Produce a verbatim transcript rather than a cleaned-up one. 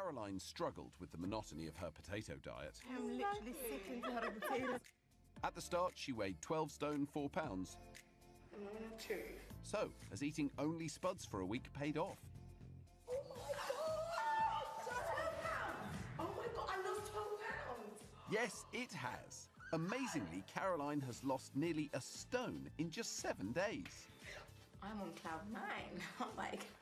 Caroline struggled with the monotony of her potato diet. I'm literally sick and tired of potatoes. At the start, she weighed twelve stone, four pounds. Mm, true. So, has eating only spuds for a week paid off? Oh my God! twelve pounds! Oh my God, I lost twelve pounds! Yes, it has. Amazingly, Caroline has lost nearly a stone in just seven days. I'm on cloud nine. I'm like,